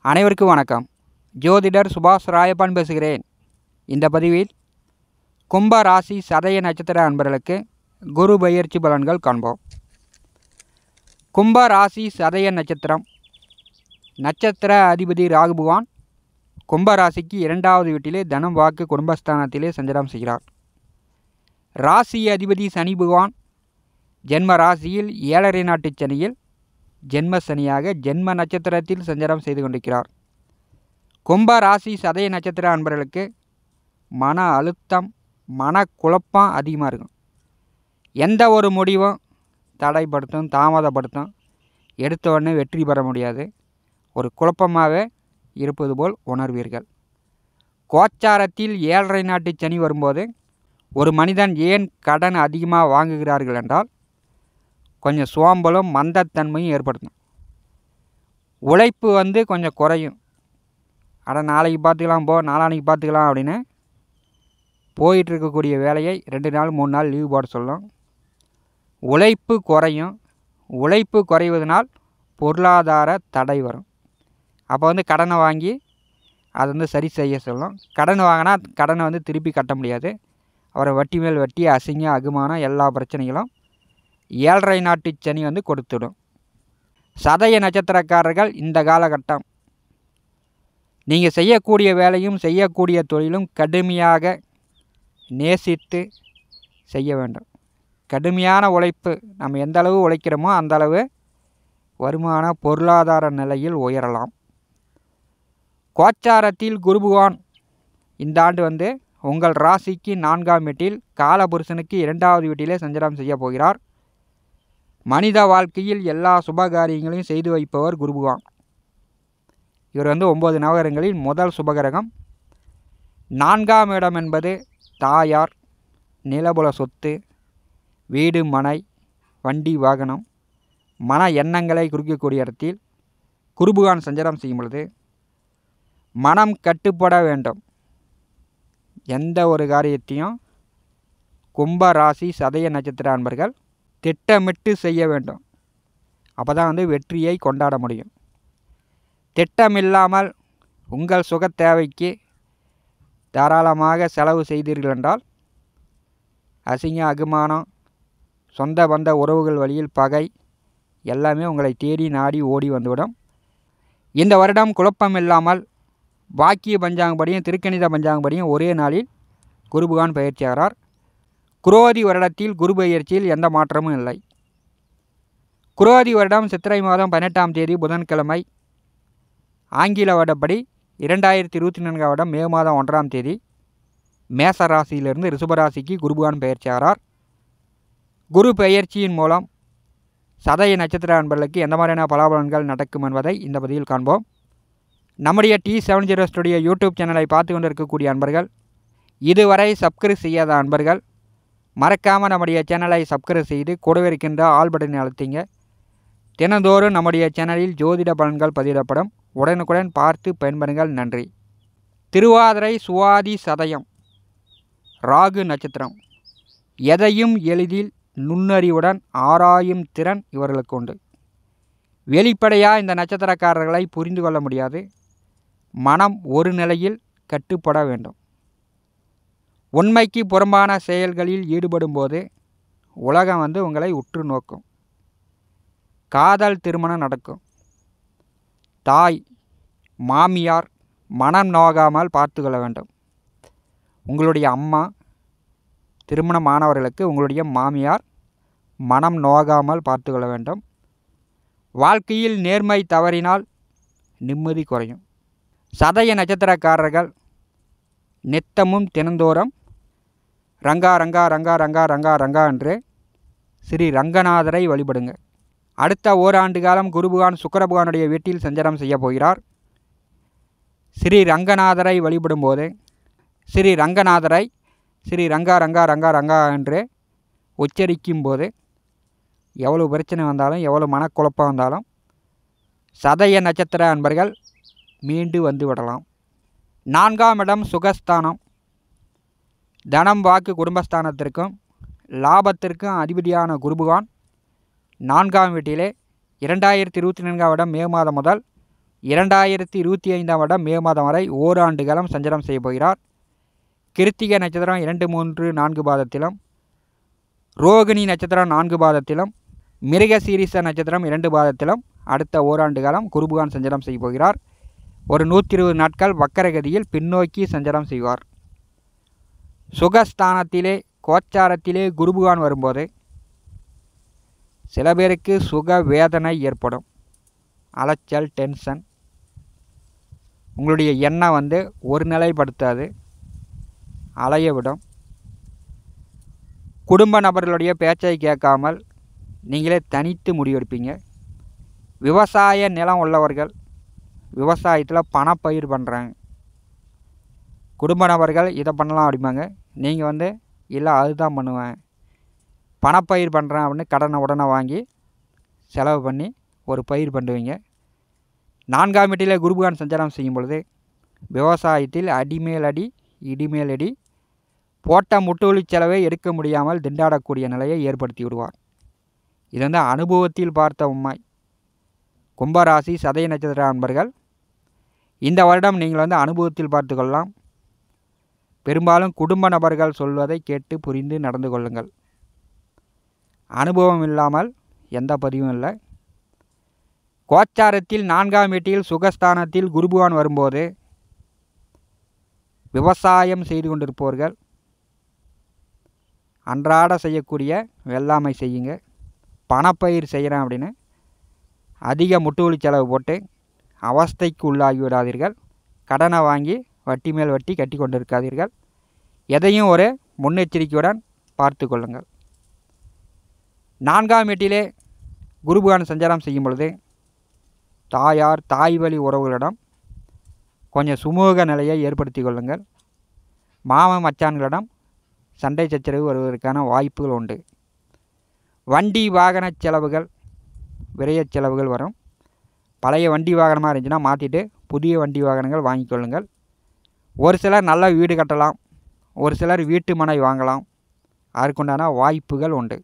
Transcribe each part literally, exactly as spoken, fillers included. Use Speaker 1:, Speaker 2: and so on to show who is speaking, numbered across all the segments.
Speaker 1: அனைவருக்கும் வணக்கம். ஜோதிடர் சுபாஷ் ராயப்பன் பேசுகிறேன். இந்த பதிவில் கும்ப ராசி சதய நட்சத்திர அன்பர்களுக்கு குரு பெயர்ச்சி பலன்கள் காண்போம். கும்ப ராசி சதய நட்சத்திரம் நட்சத்திர அதிபதி ராகு பகவான் கும்ப ராசிக்கு இரண்டாவது வீட்டிலே தனம் வாக்கு குடும்பஸ்தானத்திலே சஞ்சாரம் செய்கிறார். ராசி அதிபதி சனி பகவான் ஜென்ம ராசியில் ஏழரை நாட்டு சனியில் ஜென்ம சனியாக ஜென்ம நட்சத்திரத்தில் சஞ்சாரம் செய்து கொண்டிருக்கிறார். கும்ப ராசி சதய நட்சத்திர அன்பர்களுக்கு மன அழுத்தம் மன குழப்பம் அதிகமாக இருக்கும். எந்த ஒரு முடிவும் தடைப்படுத்தும் தாமதப்படுத்தும். எடுத்த உடனே வெற்றி பெற முடியாது. ஒரு குழப்பமாகவே இருப்பது போல் உணர்வீர்கள். கோச்சாரத்தில் ஏழரை நாட்டு சனி வரும்போது ஒரு மனிதன் ஏன் கடன் அதிகமாக வாங்குகிறார்கள் என்றால் கொஞ்சம் சோம்பலும் மந்தத்தன்மையும் ஏற்படுத்தும். உழைப்பு வந்து கொஞ்சம் குறையும். அட நாளைக்கு பார்த்துக்கலாம் போ நாளானைக்கு பார்த்துக்கலாம் அப்படின்னு போயிட்டுருக்கக்கூடிய வேலையை ரெண்டு நாள் மூணு நாள் லீவ் போட சொல்லும். உழைப்பு குறையும். உழைப்பு குறைவதனால் பொருளாதார தடை வரும். அப்போ வந்து கடனை வாங்கி அதை வந்து சரி செய்ய சொல்லும். கடன் வாங்கினா கடனை வந்து திருப்பி கட்ட முடியாது. அவரை வட்டி மேல் வட்டி அசிங்க அகுமானம் எல்லா பிரச்சனைகளும் ஏழரை நாட்டு சனி வந்து கொடுத்துடும். சதய நட்சத்திரக்காரர்கள் இந்த காலகட்டம் நீங்கள் செய்யக்கூடிய வேலையும் செய்யக்கூடிய தொழிலும் கடுமையாக நேசித்து செய்ய வேண்டும். கடுமையான உழைப்பு நம்ம எந்த அளவு உழைக்கிறோமோ அந்த அளவு வருமான பொருளாதார நிலையில் உயரலாம். கோச்சாரத்தில் குரு பகவான் இந்த ஆண்டு வந்து உங்கள் ராசிக்கு நான்காம் வீட்டில் காலபுருஷனுக்கு இரண்டாவது வீட்டிலே சஞ்சாரம் செய்ய போகிறார். மனித வாழ்க்கையில் எல்லா சுபகாரியங்களையும் செய்து வைப்பவர் குரு பகவான். இவர் வந்து ஒம்பது நவகிரகங்களில் முதல் சுபகிரகம். நான்காம் இடம் என்பது தாயார், நிலபுல சொத்து, வீடு மனை வண்டி வாகனம் மன எண்ணங்களை குறிக்கக்கூடிய இடத்தில் குரு பகவான் சஞ்சாரம் செய்யும் பொழுது மனம் கட்டுப்பட வேண்டும். எந்த ஒரு காரியத்தையும் கும்ப ராசி சதய நட்சத்திர அன்பர்கள் திட்டமிட்டு செய்ய வேண்டும். அப்போ தான் வந்து வெற்றியை கொண்டாட முடியும். திட்டமில்லாமல் உங்கள் சுக தேவைக்கு தாராளமாக செலவு செய்தீர்கள் என்றால் அசிங்க அகுமானம் சொந்த பந்த உறவுகள் வழியில் பகை எல்லாமே உங்களை தேடி நாடி ஓடி வந்துவிடும். இந்த வருடம் குழப்பம் இல்லாமல் வாக்கிய பஞ்சாங்கப்படியும் திருக்கணித பஞ்சாங்கப்படியும் ஒரே நாளில் குரு பகவான் பயிற்சியாகிறார். குரோதி வருடத்தில் குரு பெயர்ச்சியில் எந்த மாற்றமும் இல்லை. குரோதி வருடம் சித்திரை மாதம் பதினெட்டாம் தேதி புதன்கிழமை, ஆங்கில வருடப்படி இரண்டாயிரத்தி இருபத்தி நான்காம் வருடம் மே மாதம் ஒன்றாம் தேதி மேச ராசியிலிருந்து ரிஷபராசிக்கு குரு பகவான் பயிற்சியாகிறார். குரு பெயர்ச்சியின் மூலம் சதய நட்சத்திர அன்பர்களுக்கு எந்த மாதிரியான பலாபலன்கள் நடக்கும் என்பதை இந்த பதிவில் காண்போம். நம்முடைய T seven zero studio YouTube சேனலை பார்த்து கொண்டு இருக்கக்கூடிய அன்பர்கள், இதுவரை சப்ஸ்கிரைப் செய்யாத அன்பர்கள் மறக்காமல் நம்முடைய சேனலை சப்ஸ்கிரைப் செய்து கூடவே இருக்கின்ற ஆல் பட்டனை அழுத்திங்க. தினந்தோறும் நம்முடைய சேனலில் ஜோதிட பலன்கள் பதிவிடப்படும். உடனுக்குடன் பார்த்து பயன்பெறுங்கள். நன்றி. திருவாதிரை சுவாதி சதயம் ராகு நட்சத்திரம். எதையும் எளிதில் நுண்ணறிவுடன் ஆராயும் திறன் இவர்களுக்கு உண்டு. வெளிப்படையாக இந்த நட்சத்திரக்காரர்களை புரிந்து கொள்ள முடியாது. மனம் ஒரு நிலையில் கட்டுப்பட வேண்டும். உண்மைக்கு புறம்பான செயல்களில் ஈடுபடும் போது உலகம் வந்து உங்களை உற்று நோக்கும். காதல் திருமணம் நடக்கும். தாய் மாமியார் மனம் நோகாமல் பார்த்து கொள்ள வேண்டும். உங்களுடைய அம்மா திருமணமானவர்களுக்கு உங்களுடைய மாமியார் மனம் நோகாமல் பார்த்து கொள்ள வேண்டும். வாழ்க்கையில் நேர்மை தவறினால் நிம்மதி குறையும். சதய நட்சத்திரக்காரர்கள் நித்தமும் தினந்தோறும் ரங்கா ரங்கா ரங்கா ரங்கா ரங்கா ரங்கா என்று ஸ்ரீ ரங்கநாதரை வழிபடுங்க. அடுத்த ஓராண்டு காலம் குரு பகவான் சுக்கிர பகவானுடைய வீட்டில் சஞ்சாரம் செய்ய போகிறார். ஸ்ரீ ரங்கநாதரை வழிபடும்போது ஸ்ரீ ரங்கநாதரை ஸ்ரீ ரங்கா ரங்கா ரங்கா ரங்கா என்று உச்சரிக்கும் போது எவ்வளோ பிரச்சனை வந்தாலும் எவ்வளோ மனக்குழப்பம் வந்தாலும் சதய நட்சத்திர அன்பர்கள் மீண்டு வந்து விடலாம். நான்காம் இடம் சுகஸ்தானம். தனம் வாக்கு குடும்பஸ்தானத்திற்கும் லாபத்திற்கும் அதிபதியான குரு பகவான் நான்காம் வீட்டிலே இரண்டாயிரத்தி இருபத்தி நான்காம் வருடம் மே மாதம் முதல் இரண்டாயிரத்தி இருபத்தி ஐந்தாம் வருடம் மே மாதம் வரை ஓராண்டு காலம் சஞ்சாரம் செய்ய போகிறார். கிருத்திகை நட்சத்திரம் இரண்டு மூன்று நான்கு பாதத்திலும், ரோகிணி நட்சத்திரம் நான்கு பாதத்திலும், மிருகசீரிஷ நட்சத்திரம் இரண்டு பாதத்திலும் அடுத்த ஓராண்டு காலம் குரு பகவான் சஞ்சாரம் செய்ய போகிறார். ஒரு நூற்றி இருபது நாட்கள் வக்கரகதியில் பின்னோக்கி சஞ்சாரம் செய்வார். சுகஸ்தானத்திலே கோச்சாரத்திலே குரு பகவான் வரும்போது சில பேருக்கு சுக வேதனை ஏற்படும். அலைச்சல், டென்ஷன், உங்களுடைய எண்ணம் வந்து ஒரு நிலைப்படுத்தாது, அலைய விடும். குடும்ப நபர்களுடைய பேச்சை கேட்காமல் நீங்களே தனித்து முடிவெடுப்பீங்க. விவசாய நிலம் உள்ளவர்கள் விவசாயத்தில் பணப்பயிர் பண்ணுறாங்க. குடும்ப நபர்கள் இதை பண்ணலாம் அப்படிம்பாங்க. நீங்கள் வந்து இல்லை அதுதான் பண்ணுவேன், பணப்பயிர் பண்ணுறேன் அப்படின்னு கடனை உடனே வாங்கி செலவு பண்ணி ஒரு பயிர் பண்ணுவீங்க. நான்காம் வீட்டில் குரு பகவான் சஞ்சாரம் செய்யும் பொழுது விவசாயத்தில் அடிமேல் அடி இடிமேல் அடி, போட்ட முட்டுவலி செலவை எடுக்க முடியாமல் திண்டாடக்கூடிய நிலையை ஏற்படுத்தி விடுவார். இது வந்து அனுபவத்தில் பார்த்த உண்மை. கும்பராசி சதய நட்சத்திர அன்பர்கள் இந்த வருடம் நீங்கள் வந்து அனுபவத்தில் பார்த்து கொள்ளலாம். பெரும்பாலும் குடும்ப நபர்கள் சொல்வதை கேட்டு புரிந்து நடந்து கொள்ளுங்கள். அனுபவம் இல்லாமல் எந்த பதிவும் இல்லை. கோச்சாரத்தில் நான்காம் வீட்டில் சுகஸ்தானத்தில் குரு பகவான் வரும்போது விவசாயம் செய்து கொண்டிருப்பவர்கள் அன்றாட செய்யக்கூடிய வெள்ளாமை செய்யுங்க. பணப்பயிர் செய்கிறேன் அப்படின்னு அதிக முட்டுவலி செலவு போட்டு அவஸ்தைக்கு உள்ளாகி விடாதீர்கள். கடனை வாங்கி வட்டி மேல் வட்டி கட்டி கொண்டு இருக்காதீர்கள். எதையும் ஒரு முன்னெச்சரிக்கையுடன் பார்த்து கொள்ளுங்கள். நான்காம் வீட்டிலே குரு பகவான் சஞ்சாரம் செய்யும் பொழுது தாயார் தாய் வழி உறவுகளிடம் கொஞ்சம் சுமூக நிலையை ஏற்படுத்தி கொள்ளுங்கள். மாமன் மச்சான்களிடம் சண்டை சச்சரவு வருவதற்கான வாய்ப்புகள் உண்டு. வண்டி வாகன செலவுகள், விரைய செலவுகள் வரும். பழைய வண்டி வாகனமாக இருந்துச்சுன்னா மாற்றிட்டு புதிய வண்டி வாகனங்கள் வாங்கி கொள்ளுங்கள். ஒரு சிலர் நல்ல வீடு கட்டலாம், ஒரு சிலர் வீட்டு மனை வாங்கலாம். அதற்குண்டான வாய்ப்புகள் உண்டு.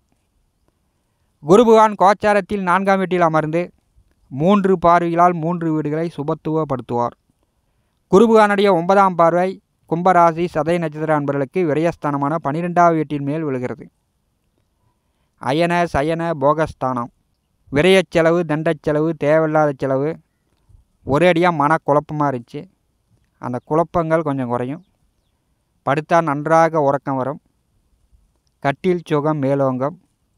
Speaker 1: குரு பகவான் கோச்சாரத்தில் நான்காம் வீட்டில் அமர்ந்து மூன்று பார்வைகளால் மூன்று வீடுகளை சுபத்துவப்படுத்துவார். குரு பகவானுடைய ஒன்பதாம் பார்வை கும்பராசி சதய நட்சத்திர அன்பர்களுக்கு விரயஸ்தானமான பன்னிரெண்டாவது வீட்டின் மேல் விழுகிறது. அயன சயன போகஸ்தானம். விரயச் செலவு, தண்டச் செலவு, தேவையில்லாத செலவு, ஒரே அடியாக மன குழப்பமாக இருந்துச்சு. அந்த குழப்பங்கள் கொஞ்சம் குறையும். படுத்தால் நன்றாக உறக்கம் வரும். கட்டில் சுகம் மேலோங்கம்.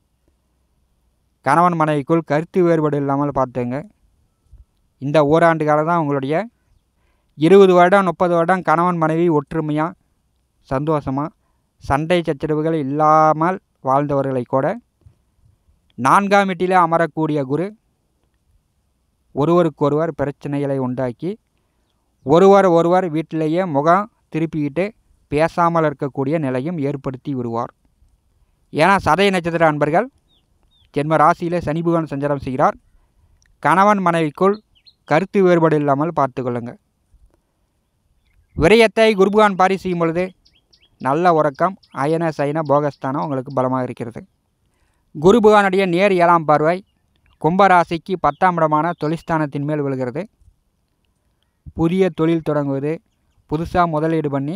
Speaker 1: கணவன் மனைவிக்குள் கருத்து வேறுபாடு இல்லாமல் பார்த்துங்க. இந்த ஓராண்டு காலம் தான் உங்களுடைய இருபது வருடம் முப்பது வருடம் கணவன் மனைவி ஒற்றுமையாக சந்தோஷமாக சண்டை சச்சரவுகள் இல்லாமல் வாழ்ந்தவர்களை கூட நான்காம் வீட்டிலே அமரக்கூடிய குரு ஒருவருக்கொருவர் பிரச்சனைகளை உண்டாக்கி ஒருவர் ஒருவர் வீட்டிலேயே முகம் திருப்பிக்கிட்டு பேசாமல் இருக்கக்கூடிய நிலையும் ஏற்படுத்தி விடுவார். ஏன்னா சதய நட்சத்திர அன்பர்கள் ஜென்ம ராசியிலே சனி பகவான் சஞ்சாரம் செய்கிறார். கணவன் மனைவிக்குள் கருத்து வேறுபாடு இல்லாமல் பார்த்து கொள்ளுங்கள். விரயத்தை குரு பகவான் பாரி செய்யும் பொழுது நல்ல உறக்கம், அயன சயன போகஸ்தானம் உங்களுக்கு பலமாக இருக்கிறது. குரு பகவானுடைய நேர் ஏழாம் பார்வை கும்பராசிக்கு பத்தாம் இடமான தொழில்ஸ்தானத்தின் மேல் விழுகிறது. புதிய தொழில் தொடங்குவது, புதுசாக முதலீடு பண்ணி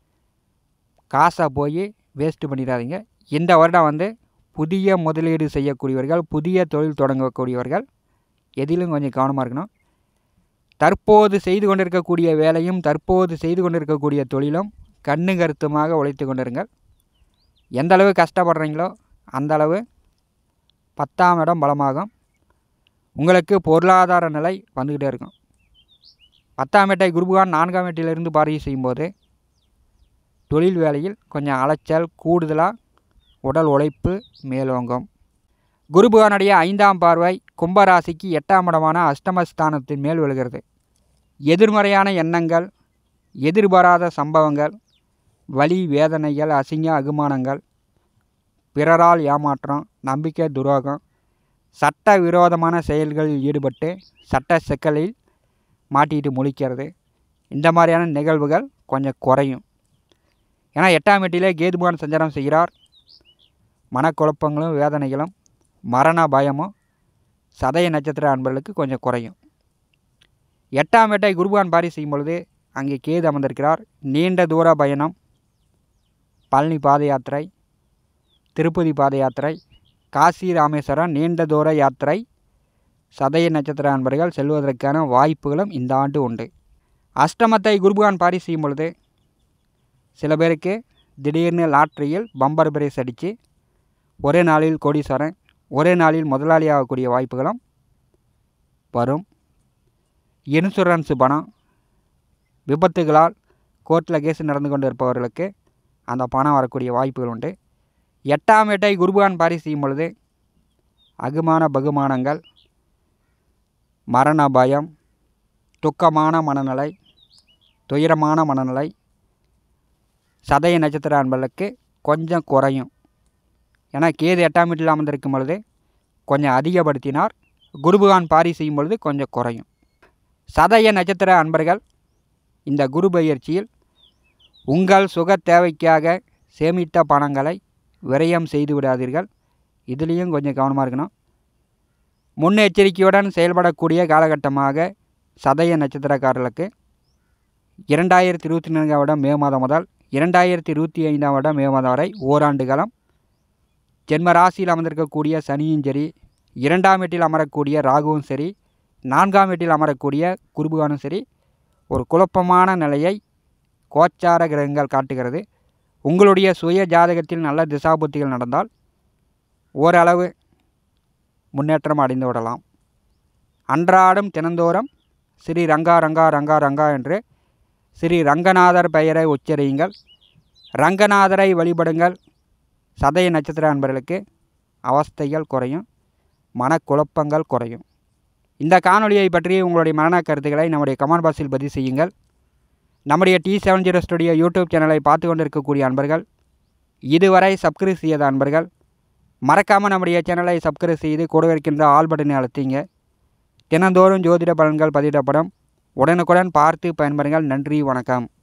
Speaker 1: காசை போய் வேஸ்ட்டு பண்ணிடாதீங்க. இந்த வருடம் வந்து புதிய முதலீடு செய்யக்கூடியவர்கள், புதிய தொழில் தொடங்கக்கூடியவர்கள் எதிலும் கொஞ்சம் கவனமாக இருக்கணும். தற்போது செய்து கொண்டிருக்கக்கூடிய வேலையும் தற்போது செய்து கொண்டிருக்கக்கூடிய தொழிலும் கண்ணு கருத்துமாக உழைத்து கொண்டிருங்கள். எந்தளவு கஷ்டப்படுறீங்களோ அந்தளவு பத்தாம் இடம் பலமாகும். உங்களுக்கு பொருளாதார நிலை வந்துக்கிட்டே இருக்கும். பத்தாம் வீட்டை குரு பகவான் நான்காம் வீட்டிலிருந்து பார்வை செய்யும்போது தொழில் வேலையில் கொஞ்சம் அலைச்சல், கூடுதலாக உடல் உழைப்பு மேலோங்கும். குரு பகவானுடைய ஐந்தாம் பார்வை கும்பராசிக்கு எட்டாம் இடமான அஷ்டமஸ்தானத்தின் மேல் விழுகிறது. எதிர்மறையான எண்ணங்கள், எதிர்பாராத சம்பவங்கள், வலி வேதனைகள், அசிங்க அகுமானங்கள், பிறரால் ஏமாற்றம், நம்பிக்கை துரோகம், சட்ட விரோதமான செயல்களில் ஈடுபட்டு சட்ட சிக்கலில் மாட்டிட்டு முழிக்கிறது, இந்த மாதிரியான நிகழ்வுகள் கொஞ்சம் குறையும். ஏன்னா எட்டாம் வீட்டிலே கேது பகவான் சஞ்சாரம் செய்கிறார். மனக்குழப்பங்களும் வேதனைகளும் மரண பயமும் சதய நட்சத்திர அன்பர்களுக்கு கொஞ்சம் குறையும். எட்டாம் வீட்டை குருபகான் பாரி செய்யும் பொழுது அங்கே கேது அமர்ந்திருக்கிறார். நீண்ட தூர பயணம், பழனி பாத யாத்திரை, திருப்பதி பாத யாத்திரை, காசி ராமேஸ்வரம் நீண்ட தூர யாத்திரை சதய நட்சத்திர அன்பர்கள் செல்வதற்கான வாய்ப்புகளும் இந்த ஆண்டு உண்டு. அஷ்டமத்தை குருபகான் பாரி செய்யும் பொழுது சில பேருக்கு திடீர்னு லாட்டரியில் பம்பர் பிரைஸ் அடித்து ஒரே நாளில் கோடீஸ்வரன், ஒரே நாளில் முதலாளி ஆகக்கூடிய வாய்ப்புகளும் வரும். இன்சூரன்ஸ் பணம், விபத்துகளால் கோர்ட்டில் கேஸ் நடந்து கொண்டு இருப்பவர்களுக்கு அந்த பணம் வரக்கூடிய வாய்ப்புகள் உண்டு. எட்டாம் வீட்டை குருபகான் பாரி செய்யும் பொழுது அகுமான பகுமானங்கள், மரண பயம், துக்கமான மனநிலை, துயரமான மனநிலை சதய நட்சத்திர அன்பர்களுக்கு கொஞ்சம் குறையும். ஏன்னா கேது எட்டாம் வீட்டில் அமர்ந்திருக்கும் பொழுது கொஞ்சம் அதிகப்படுத்தினார், குருபகான் பாரி செய்யும் பொழுது கொஞ்சம் குறையும். சதய நட்சத்திர அன்பர்கள் இந்த குரு பயிற்சியில் உங்கள் சுக தேவைக்காக சேமித்த பணங்களை விரயம் செய்து விடாதீர்கள். இதுலேயும் கொஞ்சம் கவனமாக இருக்கணும். முன்னெச்சரிக்கையுடன் செயல்படக்கூடிய காலகட்டமாக சதய நட்சத்திரக்காரர்களுக்கு இரண்டாயிரத்தி இருபத்தி நான்காம் வருடம் மே மாதம் முதல் இரண்டாயிரத்தி இருபத்தி ஐந்தாம் வருடம் மே மாதம் வரை ஓராண்டு காலம் ஜென்ம ராசியில் அமர்ந்திருக்கக்கூடிய சனியும் சரி, இரண்டாம் வீட்டில் அமரக்கூடிய ராகுவும் சரி, நான்காம் வீட்டில் அமரக்கூடிய குருபகானும் சரி, ஒரு குழப்பமான நிலையை கோச்சார கிரகங்கள் காட்டுகிறது. உங்களுடைய சுய ஜாதகத்தில் நல்ல திசாபுத்திகள் நடந்தால் ஓரளவு முன்னேற்றம் அடைந்து விடலாம். அன்றாடம் தினந்தோறும் ஸ்ரீ ரங்கா ரங்கா ரங்கா ரங்கா என்று ஸ்ரீ ரங்கநாதர் பெயரை உச்சரியுங்கள். ரங்கநாதரை வழிபடுங்கள். சதய நட்சத்திர அன்பர்களுக்கு அவஸ்தைகள் குறையும், மனக்குழப்பங்கள் குறையும். இந்த காணொலியை பற்றி உங்களுடைய மரண கருத்துக்களை நம்முடைய கமெண்ட் பாக்ஸில் பதிவு செய்யுங்கள். நம்முடைய T seven zero studio YouTube சேனலை பார்த்து கொண்டிருக்கக்கூடிய அன்பர்கள், இதுவரை சப்ஸ்கிரைப் செய்யாத அன்பர்கள் மறக்காமல் நம்முடைய சேனலை சப்ஸ்கிரைப் செய்து கூட இருக்கின்ற ஆல் பட்டனை அழுத்திங்க. தினந்தோறும் ஜோதிட பலன்கள் பதிவிடப்படும். உடனுக்குடன் பார்த்து பயன்பெறுங்கள். நன்றி, வணக்கம்.